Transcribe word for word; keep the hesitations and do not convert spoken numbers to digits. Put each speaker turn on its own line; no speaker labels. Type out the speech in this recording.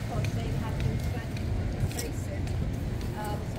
because they have been threatening to face it. Um,